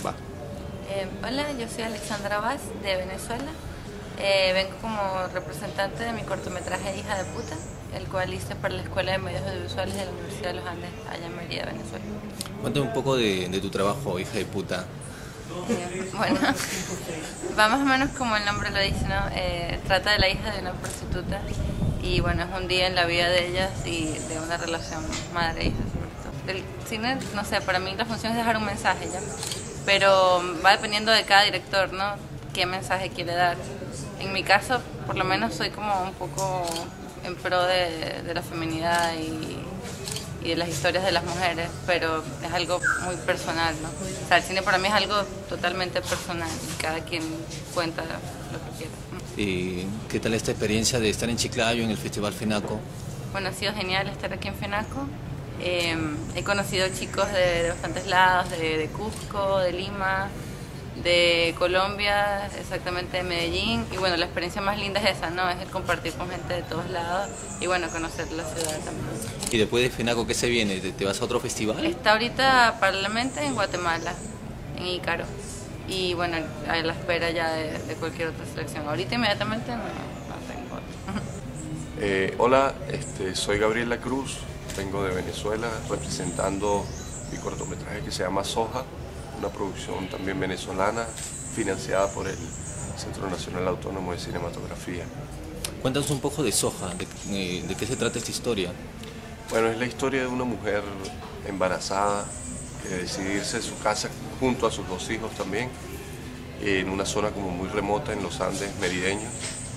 Va. Hola, yo soy Alexandra Vaz de Venezuela. Vengo como representante de mi cortometraje Hija de Puta, el cual hice para la Escuela de Medios Audiovisuales de la Universidad de los Andes, allá en Mérida, Venezuela. Cuéntame un poco de tu trabajo, Hija de Puta. Bueno, va más o menos como el nombre lo dice, ¿no? Trata de la hija de una prostituta y bueno, es un día en la vida de ellas y de una relación madre-hija sobre todo. El cine, no sé, para mí la función es dejar un mensaje ya, pero va dependiendo de cada director, ¿no? Qué mensaje quiere dar. En mi caso, por lo menos soy como un poco en pro de la feminidad y de las historias de las mujeres, pero es algo muy personal, ¿no? O sea, el cine para mí es algo totalmente personal y cada quien cuenta lo que quiere. ¿Y qué tal esta experiencia de estar en Chiclayo, en el Festival FENACO? Bueno, ha sido genial estar aquí en FENACO. He conocido chicos de bastantes lados, de Cusco, de Lima, de Colombia, exactamente de Medellín, y bueno, la experiencia más linda es esa, ¿no? Es el compartir con gente de todos lados y bueno, conocer la ciudad también. ¿Y después de FENACO qué se viene? ¿Te vas a otro festival? Está ahorita paralelamente en Guatemala, en Ícaro, y bueno, a la espera ya de cualquier otra selección. Ahorita inmediatamente no tengo otra. Hola, soy Gabriela Cruz, vengo de Venezuela representando mi cortometraje que se llama Soja, una producción también venezolana financiada por el Centro Nacional Autónomo de Cinematografía. Cuéntanos un poco de Soja, de qué se trata esta historia. Bueno, es la historia de una mujer embarazada que decide irse de su casa junto a sus dos hijos también, en una zona como muy remota en los Andes merideños,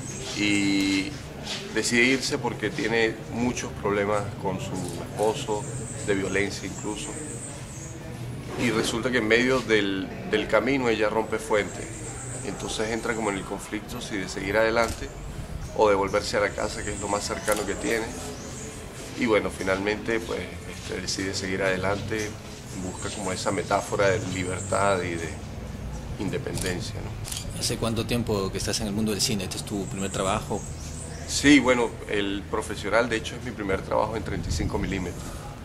y decide irse porque tiene muchos problemas con su esposo, de violencia incluso. Y resulta que en medio del camino ella rompe fuente, entonces entra como en el conflicto si de seguir adelante o de volverse a la casa, que es lo más cercano que tiene. Y bueno, finalmente pues decide seguir adelante, busca como esa metáfora de libertad y de independencia, ¿no? ¿Hace cuánto tiempo que estás en el mundo del cine? ¿Este es tu primer trabajo? Sí, bueno, el profesional de hecho es mi primer trabajo en 35 milímetros.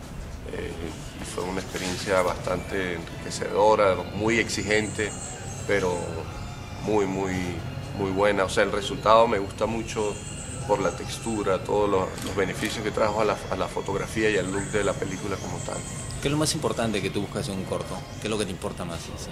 Y fue una experiencia bastante enriquecedora, muy exigente, pero muy buena. O sea, el resultado me gusta mucho por la textura, todos los beneficios que trajo a la fotografía y al look de la película como tal. ¿Qué es lo más importante que tú buscas en un corto? ¿Qué es lo que te importa más? Sí.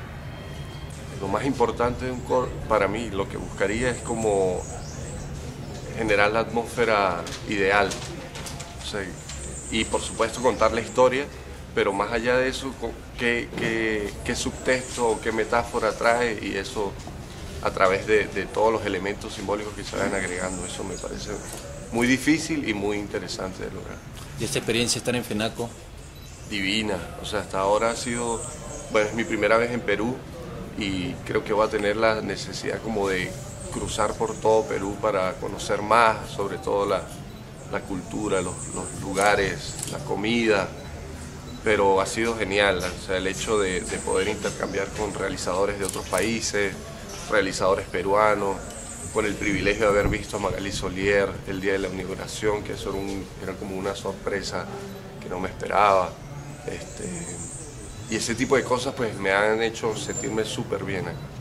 Lo más importante de un corto, para mí, lo que buscaría es como generar la atmósfera ideal. O sea, y por supuesto contar la historia, pero más allá de eso, qué subtexto o qué metáfora trae, y eso a través de todos los elementos simbólicos que se van agregando. Eso me parece muy difícil y muy interesante de lograr. ¿Y esta experiencia estar en FENACO? Divina, o sea, hasta ahora ha sido, bueno, es mi primera vez en Perú y creo que voy a tener la necesidad como de cruzar por todo Perú para conocer más, sobre todo la cultura, los lugares, la comida, pero ha sido genial, o sea, el hecho de poder intercambiar con realizadores de otros países, realizadores peruanos, con el privilegio de haber visto a Magali Solier el día de la inauguración, que eso era como una sorpresa que no me esperaba, y ese tipo de cosas pues me han hecho sentirme súper bien acá.